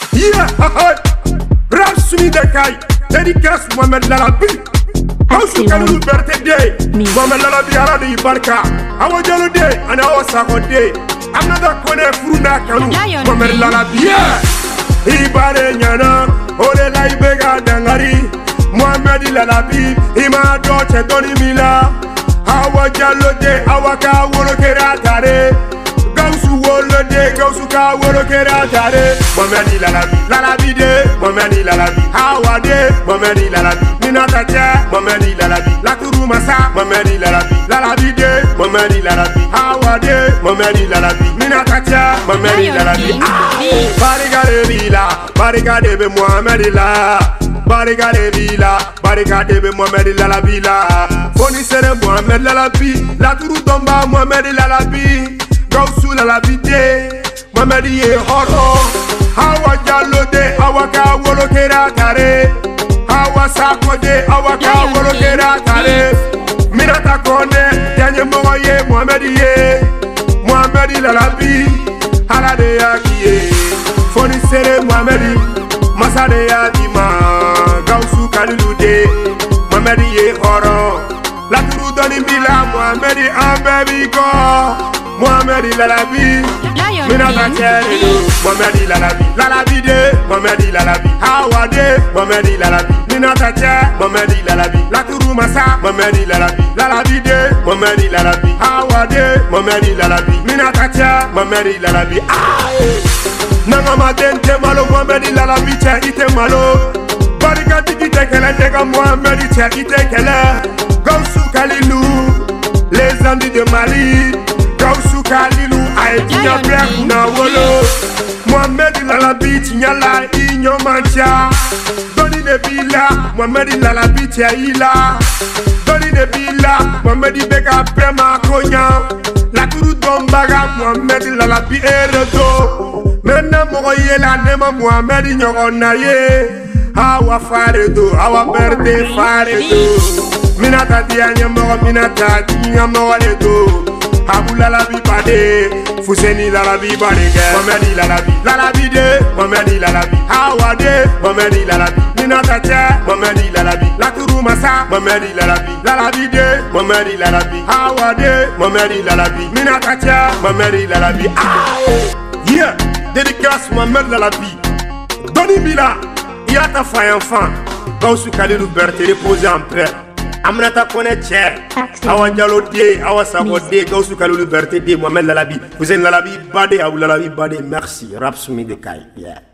Yeah, rap sumi de kai. Dédicace Mohamed Lalabi. Hausu Kalulu birthday. Mohamed Lalabi aradi barka. Awo jalo day, ana awo sako day. Another kone furuna kanu. Mohamed Lalabi. Yeah. Ibare nyana, ole la ibega dangari. Mohamed Lalabi, ima doche doni mila. Awa jalo day, awaka wolo kera tare. Gausu wolo day, gausu ka wolo kera tare. Mohamed Lalabi de, Mohamed Lalabi. Awa de, Mohamed Lalabi. Minata cha, Mohamed Lalabi. Laturu masa, Mohamed Lalabi de, Mohamed Lalabi. Awa de, Mohamed Lalabi. Minata cha, Mohamed Lalabi. Barika de bila, barika de be Mohamed la. Barika de bila, barika de be Mohamed Lalabi la. Foni sere Mohamed Lalabi, Laturu tomba Mohamed Lalabi. Gausu Lalabi de, Mohamed ye horo. Awa jalo de, awaka wolo kera tare. Awa sako de, awaka wolo kera tare. Minata kone, yanye mogo ye Mohamed ye. Mohamed Lalabi, ala de yakiye. Foni sere Mohamed, masa de yakima. Gausu Kalulu de, Mohamed ye horo. Laturu doni bila Mohamed ambebi ko. Mohamed Lalabi, Minata Cheredo, Mohamed Lalabi, Lalabi de, Mohamed Lalabi, Hawa de, Mohamed Lalabi, Minata Che, Mohamed Lalabi, Laturu Masa, Mohamed Lalabi, Lalabi de, Mohamed Lalabi, Hawa de, Mohamed Lalabi, Minata Che, Mohamed Lalabi. Nangama dente malo, Mohamed Lalabi che ite malo. Barika tiki tekele teka Mohamed che ite kele. Gausu Kalulu, les Andis de Mali. Gausu Kalulu aetinya black na wolo. Mohamed Lalabi tinyala inyo mancha. Doni de bila Mohamed Lalabi tia ila. Doni de bila Mohamed beka prema konya. Laturu dombaga Mohamed Lalabi eredo. Mena mogo yela nema Mohamed nyogona ye. Awa faredo, awa berde faredo. Minata dianya mogo, minata dianya mogo ledo. Abu Lalabi bade, Fuseni Lalabi badege. Mohamed Lalabi, Lalabi de, Mohamed Lalabi. Hawa de, Mohamed Lalabi. Minata che, Mohamed Lalabi. Laturu masa, Mohamed Lalabi. Lalabi de, Mohamed Lalabi. Hawa de, Mohamed Lalabi. Minata che, Mohamed Lalabi. Yeah, dédicace Mohamed Lalabi. Doni Bila, Yata Fayanfan. Gausu Kalulu Berthe reposé en paix. Aminata Kone Che, Awa Jalo de, Awa Sako de, Gausu Kalulu Berthe de, Mohamed Lalabi. Vous êtes Lalabi Bade, Abu Lalabi Bade, merci. Rap Sumi de Kai. Yeah.